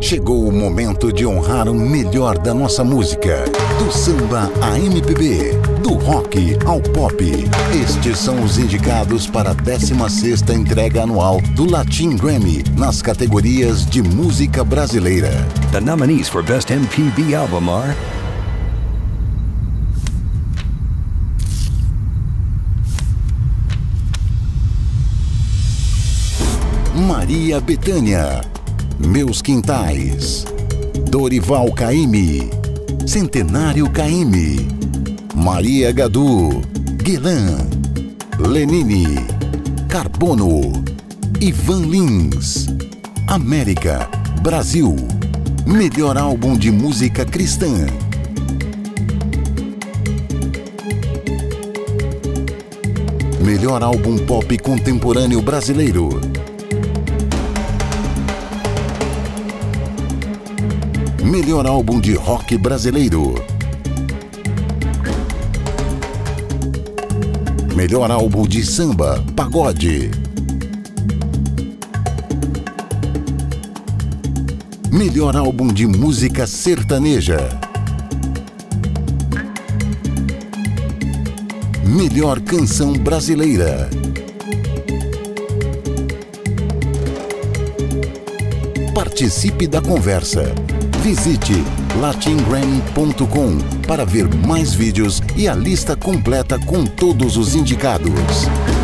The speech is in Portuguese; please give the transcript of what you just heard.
Chegou o momento de honrar o melhor da nossa música. Do samba à MPB, do rock ao pop. Estes são os indicados para a 16ª entrega anual do Latin Grammy nas categorias de música brasileira. The nominees for Best MPB Album are Maria Bethânia, Meus Quintais, Dorival Caymmi, Centenário Caymmi, Maria Gadu, Guilherme, Lenine, Carbono, Ivan Lins, América, Brasil, melhor álbum de música cristã. Melhor álbum pop contemporâneo brasileiro. Melhor álbum de rock brasileiro. Melhor álbum de samba, pagode. Melhor álbum de música sertaneja. Melhor canção brasileira. Participe da conversa. Visite latingrammy.com para ver mais vídeos e a lista completa com todos os indicados.